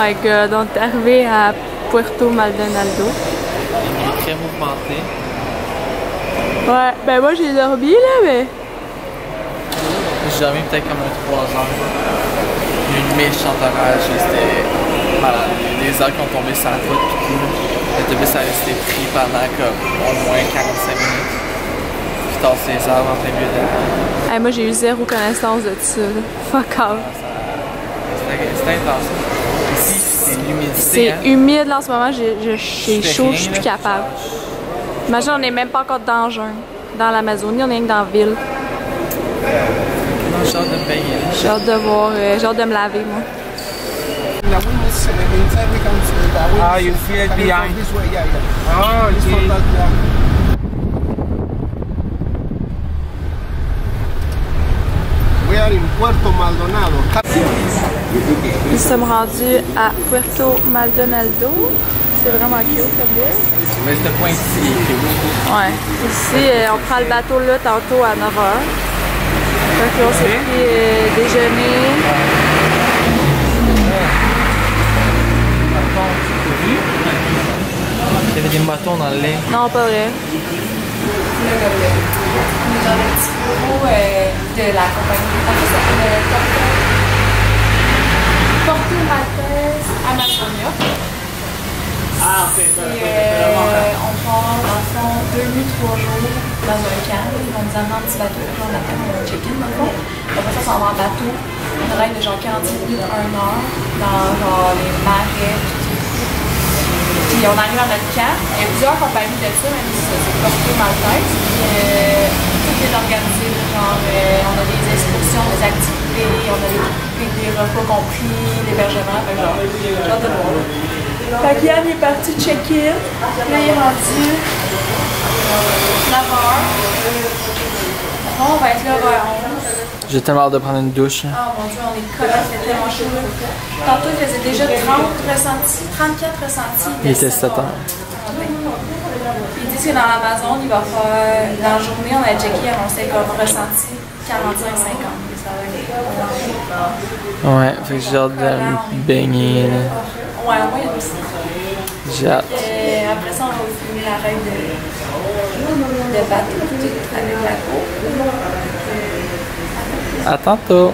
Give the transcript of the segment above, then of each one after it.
my god, on est arrivé à Puerto Maldonado. Il est très mouvementé. Ouais, ben moi j'ai dormi là, mais. J'ai dormi peut-être comme 3 heures. Il y a eu une méchante orage, c'était malade. Il y a des heures qui ont tombé sur la route, puis tout. L'autobus a resté pris pendant comme au moins 45 minutes. Puis tard ces heures en plein milieu de la... Hey, moi j'ai eu zéro connaissance de ça. Là. Fuck off. C'était intense. Ici, c'est l'humidité. C'est humide là en ce moment, j'ai chaud, je suis plus capable. Imagine, on n'est même pas encore dans le jungle. Dans l'Amazonie, on est rien que dans la ville. J'ai hâte de me baigner. J'ai hâte de voir, j'ai hâte de me laver, moi. Ah, you feel it behind. Oh, okay. We are in Puerto Maldonado. Nous sommes rendus à Puerto Maldonado. C'est vraiment cute comme ville. Mais ce point ici, il est cute. Ouais. Ici, on prend le bateau là tantôt à 9h. Donc on s'est pris déjeuner. Il y avait des moutons dans le lait. Non, pas vrai. On est dans le petit bureau de la compagnie. En fait, ça s'appelle Porto Maltese Amazonia. Ah, ok. On part dans le fond 2 nuits, 3 jours dans un camp. Ils vont nous amener en petit bateau. Là, on attend un check-in dans le fond. Après ça, on va en bateau. On règle de genre 40 minutes, 1 heure dans genre les marais. Puis on arrive à notre camp. Il y a plusieurs compagnies de ça, même si c'est Porto Maltese. Tout est organisé. Genre, on a des excursions, des activités, on a des repas compris, l'hébergement. Genre, j'ai hâte de voir. Fait que Yann est parti check-in. Là, il est rendu 9h. On va être là vers 11. J'ai tellement hâte de prendre une douche. Oh mon dieu, on est collés, il fait tellement chaud. Tantôt, il faisait déjà 30 ressentis, 34 ressentis. Il était 7 heures. Ils disent que dans l'Amazon, il va faire. Dans la journée, on a checké, il annonçait comme ressenti 45-50. Ouais, fait que j'ai hâte de me baigner. Là. Ouais, moi, il y a aussi. J'ai hâte. Après ça, on va filmer la règle de bateau avec la cour. À tantôt.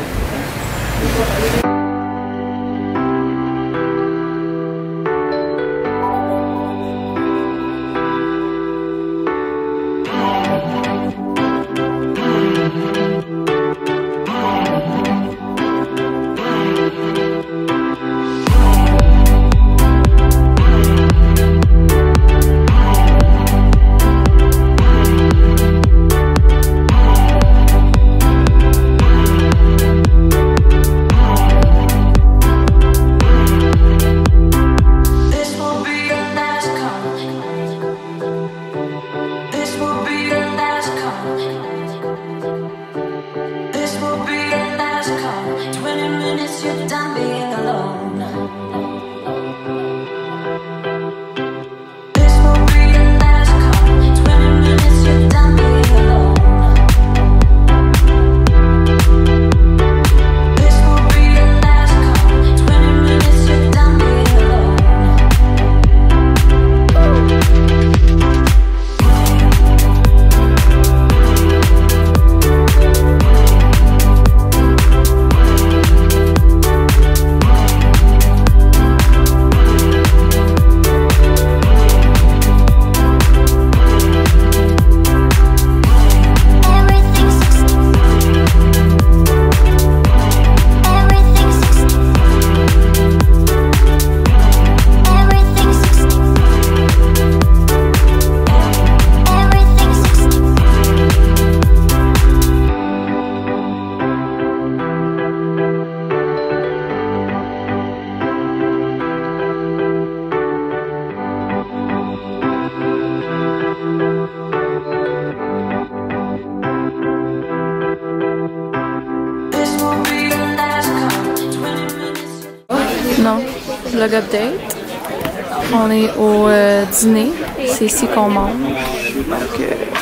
Non, vlog update. On est au dîner. C'est ici qu'on mange. Donc,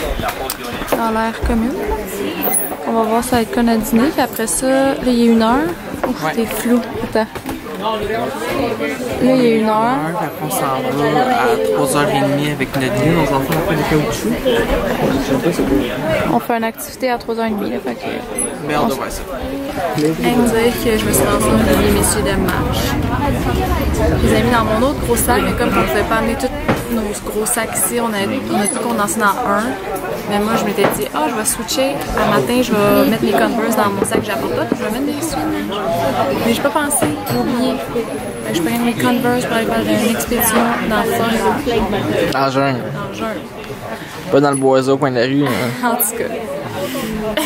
dans l'air commune. On va voir ça va être quoi notre dîner. Puis après ça, là, il y a 1 heure. Ouf, Ouais. t'es flou. Attends. Là, il est 1h. Après, on s'en va à 3h30 avec notre guide. Nos enfants ont fait des caoutchouc. On fait une activité à 3h30. Là, fait que... Mais on doit voir ça. Elle me dit que je me suis lancée dans les messieurs de marche. Je les ai mis dans mon autre gros sac, mais comme on ne pouvait pas amener tous nos gros sacs ici, on a tout condensé dans un. Mais moi, je m'étais dit, je vais switcher. Un matin, je vais mettre mes Converse dans mon sac que j'apporte pas, puis je vais mettre des souliers. Mais j'ai pas pensé, j'ai oublié. Je prends mes Converse pour aller faire une expédition dans le sol. En juin. En juin. Pas dans le boisé au coin de la rue. Hein. En tout cas.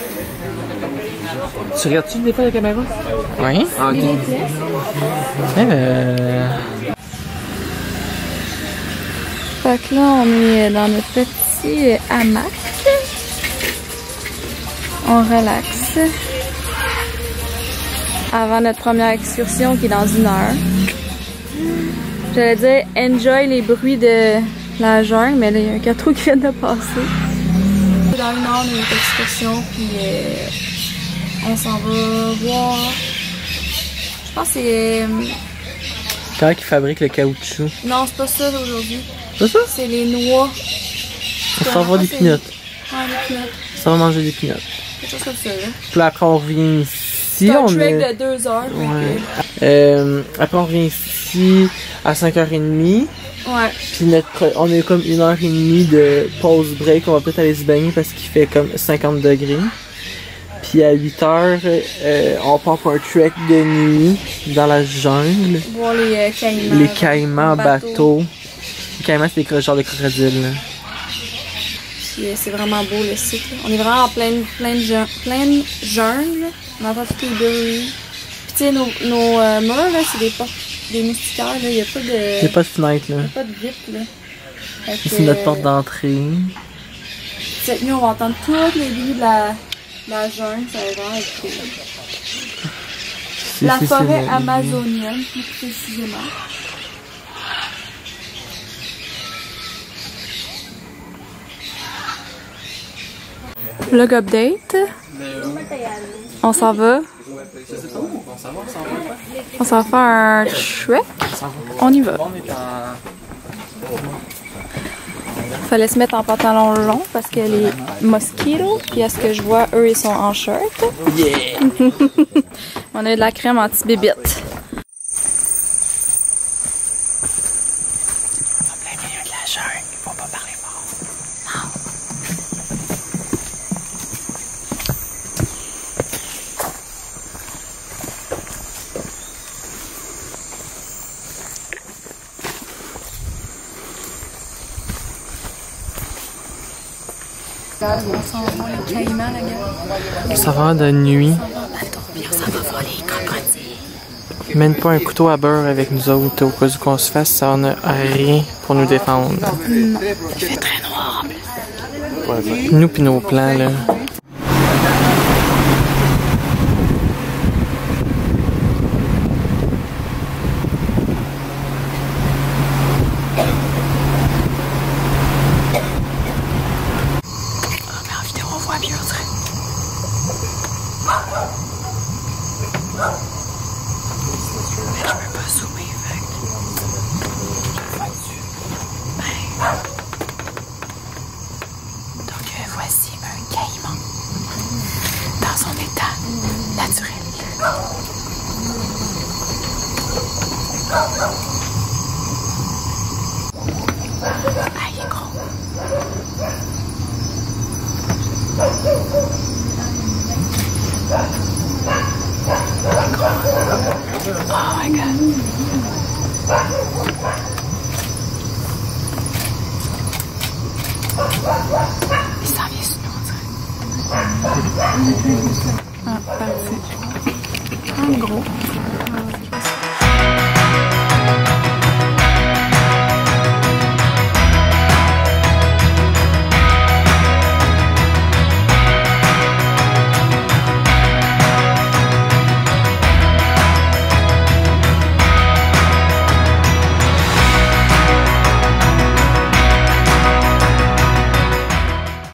Tu regardes-tu des fois la caméra? Oui. Ah, ok. Fait que là, on est dans notre petit hamac. On relaxe. Avant notre première excursion qui est dans 1 heure. J'allais dire enjoy les bruits de la jungle, mais là, il y a un 4 roues qui vient de passer. Dans 1 heure, on a une excursion, puis on s'en va voir. Je pense que c'est. Quand ils fabriquent le caoutchouc. Non, c'est pas ça aujourd'hui. C'est ça? C'est les noix. On s'en va des pinottes. Ouais, des pinottes. Ça va manger des pinottes. Quelque chose comme ça, là. Puis après, on revient ici. C'est un trek de 2 heures. Ouais. Après, on revient ici à 5h30. Ouais. Puis on a comme 1h30 de pause break. On va peut-être aller se baigner parce qu'il fait comme 50 degrés. Puis à 8h, on part pour un trek de nuit dans la jungle. Voir les caïmans. Les caïmans en bateau. Les caïmans, c'est des genres de crocodiles. Là. Puis c'est vraiment beau le site. Là. On est vraiment en pleine jungle. On entend tous les bruits. Puis tu sais, nos murs, là, c'est des moustiquaires. Il n'y a pas de... Il n'y a pas de fenêtre. Là. Il n'y a pas de vitre. Là. C'est notre porte d'entrée. Cette nuit, on va entendre tous les bruits de la jungle. Ça va vraiment être cool. La forêt amazonienne, plus précisément. Vlog update. On s'en va. On s'en va faire un trek. On y va. Fallait se mettre en pantalon long parce que les mosquitos, puis à ce que je vois, eux ils sont en shirt. Yeah! On a de la crème anti-bébite. On s'en va voir les caïmans, la gars. Ça va de nuit. On s'en va voir les crocodiles. Mène pas un couteau à beurre avec nous autres au cas où qu'on se fasse, ça n'a rien pour nous défendre. Non, il fait très noir. Nous pis nos plans là. Voici un caïman dans son état naturel. Ah, il est gros. Oh my god. Il s'en vient sur nous, on dirait. Ah, parfait. Un gros.